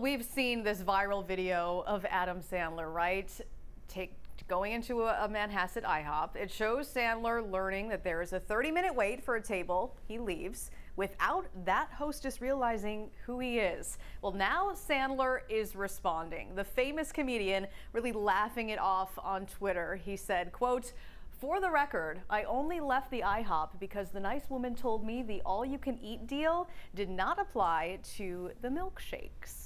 we've seen this viral video of Adam Sandler, right? Going into a Manhasset IHOP. It shows Sandler learning that there is a 30-minute wait for a table. He leaves without that hostess realizing who he is. Well, now Sandler is responding. The famous comedian really laughing it off on Twitter. He said, quote, "For the record, I only left the IHOP because the nice woman told me the all-you-can-eat deal did not apply to the milkshakes."